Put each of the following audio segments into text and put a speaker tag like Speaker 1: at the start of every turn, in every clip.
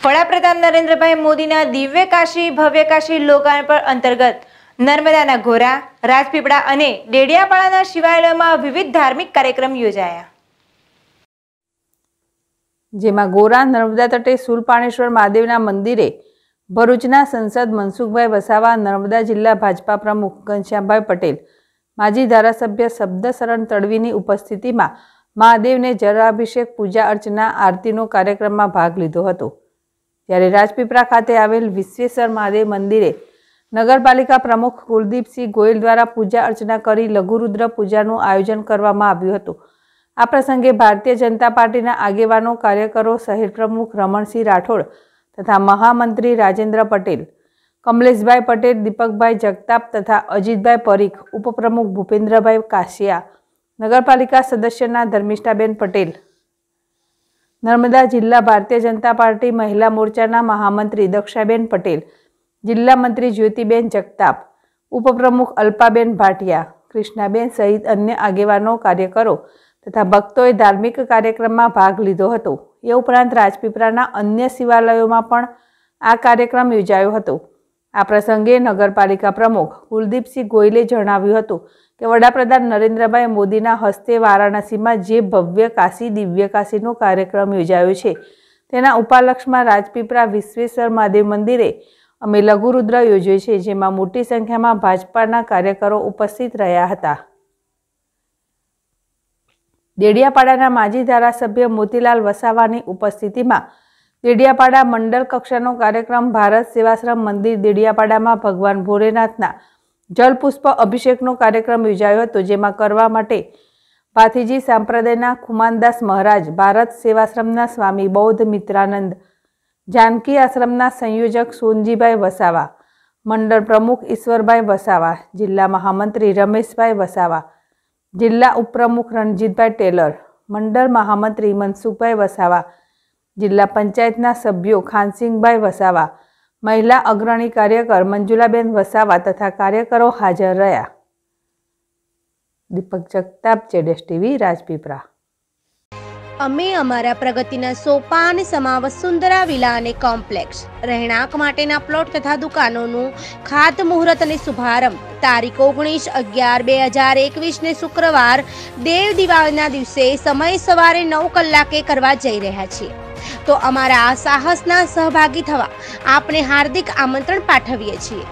Speaker 1: વડાપ્રધાન નરેન્દ્રભાઈ મોદીના દિવ્ય કાશી ભવ્ય કાશી લોકાર્પણ અંતર્ગત નર્મદાના ઘોરા, રાજપીપળા અને ડેડિયાપાડાના શિવાલયોમાં વિવિધ ધાર્મિક કાર્યક્રમ યોજાયા,
Speaker 2: જેમાં ગોરા નર્મદા તટે શૂલપાણેશ્વર મહાદેવના મંદિરે ભરૂચના સંસદ મનસુખભાઈ વસાવા, નર્મદા જિલ્લા ભાજપા પ્રમુખ ઘનશ્યામભાઈ પટેલ, માજી ધારાસભ્ય શબ્દશરણ તડવીની ઉપસ્થિતિમાં મહાદેવને જળાભિષેક, પૂજા અર્ચના, આરતીનો કાર્યક્રમમાં ભાગ લીધો હતો। ત્યારે રાજપીપળા ખાતે આવેલ વિશ્વેશ્વર મહાદેવ મંદિરે નગરપાલિકા પ્રમુખ કુલદીપસિંહ ગોયલ દ્વારા પૂજા અર્ચના કરી લઘુરુદ્ર પૂજાનું આયોજન કરવામાં આવ્યું હતું। આ પ્રસંગે ભારતીય જનતા પાર્ટીના આગેવાનો, કાર્યકરો, શહેર પ્રમુખ રમણસિંહ રાઠોડ તથા મહામંત્રી રાજેન્દ્ર પટેલ, કમલેશભાઈ પટેલ, દીપકભાઈ જગતાપ તથા અજીતભાઈ પરીખ, ઉપપ્રમુખ ભૂપેન્દ્રભાઈ કાશિયા, નગરપાલિકા સદસ્યના ધર્મિષ્ઠાબેન પટેલ, નર્મદા જિલ્લા ભારતીય જનતા પાર્ટી મહિલા મોરચાના મહામંત્રી દક્ષાબેન પટેલ, જિલ્લા મંત્રી જ્યોતિબેન જગતાપ, ઉપપ્રમુખ અલ્પાબેન ભાટિયા, કૃષ્ણાબેન સહિત અન્ય આગેવાનો, કાર્યકરો તથા ભક્તોએ ધાર્મિક કાર્યક્રમમાં ભાગ લીધો હતો। એ ઉપરાંત રાજપીપળાના અન્ય શિવાલયોમાં પણ આ કાર્યક્રમ યોજાયો હતો। આ પ્રસંગે નગરપાલિકા પ્રમુખ કુલદીપસિંહ ગોયલે જણાવ્યું હતું કે વડાપ્રધાન નરેન્દ્રભાઈ મોદીના હસ્તે વારાણસીમાં જે ભવ્ય કાશી દિવ્ય કાશીનો કાર્યક્રમ યોજાયો છે, તેના ઉપલક્ષમાં રાજપીપળા વિશ્વેશ્વર મહાદેવ મંદિરે અમે લઘુરુદ્ર યોજ્યો છે, જેમાં મોટી સંખ્યામાં ભાજપાના કાર્યકરો ઉપસ્થિત રહ્યા હતા। ડેડિયાપાડાના માજી ધારાસભ્ય મોતીલાલ વસાવાની ઉપસ્થિતિમાં ડેડિયાપાડા મંડળ કક્ષાનો કાર્યક્રમ ભારત સેવાશ્રમ મંદિર ડેડિયાપાડામાં ભગવાન ભોલેનાથના જલપુષ્પ અભિષેકનો કાર્યક્રમ યોજાયો હતો, જેમાં કરવા માટે ભાથીજી સંપ્રદાયના ખુમાનદાસ મહારાજ, ભારત સેવાશ્રમના સ્વામી બૌદ્ધ મિત્રાનંદ, જાનકી આશ્રમના સંયોજક સોનજીભાઈ વસાવા, મંડળ પ્રમુખ ઈશ્વરભાઈ વસાવા, જિલ્લા મહામંત્રી રમેશભાઈ વસાવા, જિલ્લા ઉપપ્રમુખ રણજીતભાઈ ટેલર, મંડળ મહામંત્રી મનસુખભાઈ વસાવા, જિલ્લા પંચાયતના સભ્યો ખાનસિંગભાઈ વસાવા, મહિલા અગ્રણી કાર્યકર મંજુલાબેન વસાવા તથા કાર્યકરો હાજર રહ્યા। દીપક જગતાપ, જેડેશ ટીવી, રાજપીપળા।
Speaker 3: અમે અમારા પ્રગતિના સોપાન સમા વસુંધરા વિલા અને કોમ્પ્લેક્સ રહેણાંક માટેના પ્લોટ તથા દુકાનોનું ખાતમુહૂર્ત અને શુભારંભ તારીખ 19/11/2021 ને શુક્રવાર દેવ દિવાળીના દિવસે સમય સવારે 9 કલાકે કરવા જઈ રહ્યા છીએ। તો અમારા આ સાહસના સહભાગી થવા આપને હાર્દિક આમંત્રણ પાઠવીએ છીએ।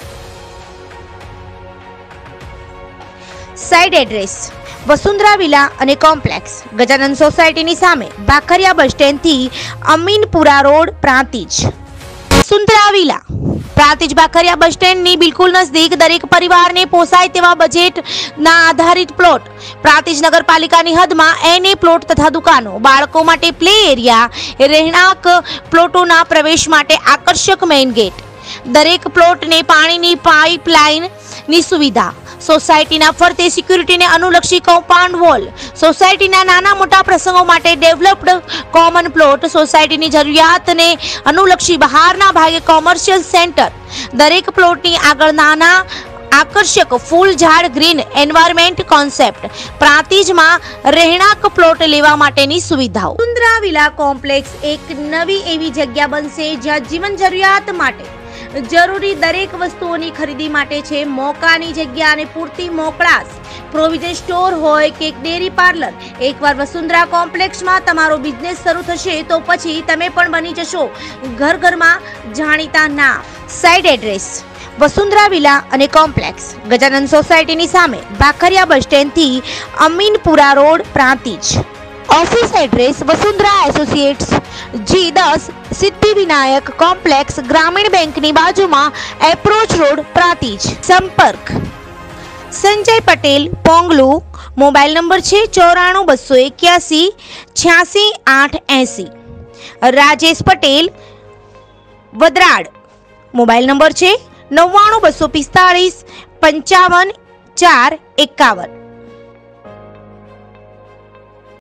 Speaker 3: સાઇટ એડ્રેસ: વસુંધરા વિલા અને કોમ્પ્લેક્સ, ગજાનંદ સોસાયટીની સામે, ભાખરિયા બસ સ્ટેન્ડથી Aminpura road, Prantij. Vasundhara villa Prantij Bhakhariya bus સ્ટેન્ડની બિલકુલ નજદીક દરેક પરિવારને પોસાય તેવા બજેટના આધારિત પ્લોટ, પ્રાંતિજ નગરપાલિકાની હદમાં એને પ્લોટ તથા દુકાનો, બાળકો માટે પ્લે એરિયા, રહેણાંક પ્લોટોના પ્રવેશ માટે આકર્ષક મેઇન ગેટ, દરેક પ્લોટને પાણીની પાઇપલાઇનની સુવિધા, સોસાયટીના ફરતે સિક્યુરિટીને અનુલક્ષી કમ્પાઉન્ડ વોલ, સોસાયટીના નાના મોટા પ્રસંગો માટે ડેવલપ્ડ કોમન પ્લોટ, સોસાયટીની જરૂરિયાતને અનુલક્ષી બહારના ભાગે કોમર્શિયલ સેન્ટર, દરેક પ્લોટની આગળ નાના આકર્ષક ફૂલ ઝાડ, ગ્રીન એન્વાયરમેન્ટ કોન્સેપ્ટ, પ્રાંતિજમાં રહેણાંક પ્લોટ લેવા માટેની સુવિધાઓ। વસુંધરા વિલા કોમ્પ્લેક્સ એક નવી એવી જગ્યા બનશે જ્યાં જીવન જરૂરિયાત માટે જરૂરી દરેક વસ્તુઓની ખરીદી માટે છે મોકાની જગ્યા અને પૂરતી મોકળાશ, પ્રોવિઝન સ્ટોર હોય કે ડેરી પાર્લર। એકવાર વસુંધરા કોમ્પ્લેક્સમાં તમારો બિઝનેસ શરૂ થશે તો પછી તમે પણ બની જશો ઘર ઘરમાં જાણીતા નામ। સાઇટ એડ્રેસ: વસુંધરા વિલા અને કોમ્પ્લેક્સ, ગજાનંદ સોસાયટીની સામે, ભાખરિયા બસ સ્ટેન્ડથી Aminpura road, Prantij. Office address: Vasundhara associates, G10, Siddhivinayak complex, ગ્રામીણ બેંકની બાજુમાં, એપ્રોચ રોડ, પ્રાંતિજ। સંપર્ક: સંજય પટેલ, પોંગલુ, મોબાઈલ નંબર છે 94 281 86 880, રાજેશ પટેલ, વદરાડ, મોબાઈલ નંબર છે 99 245 55 4 51।